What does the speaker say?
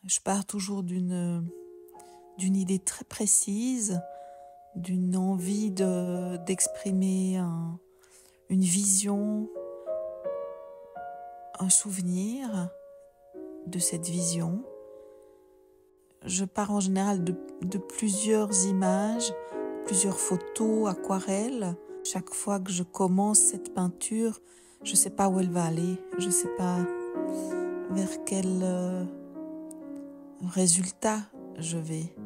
Je pars toujours d'une idée très précise, d'une envie d'exprimer une vision, un souvenir de cette vision. Je pars en général de plusieurs images, plusieurs photos, aquarelles. Chaque fois que je commence cette peinture, je ne sais pas où elle va aller, je ne sais pas vers quel résultat je vais.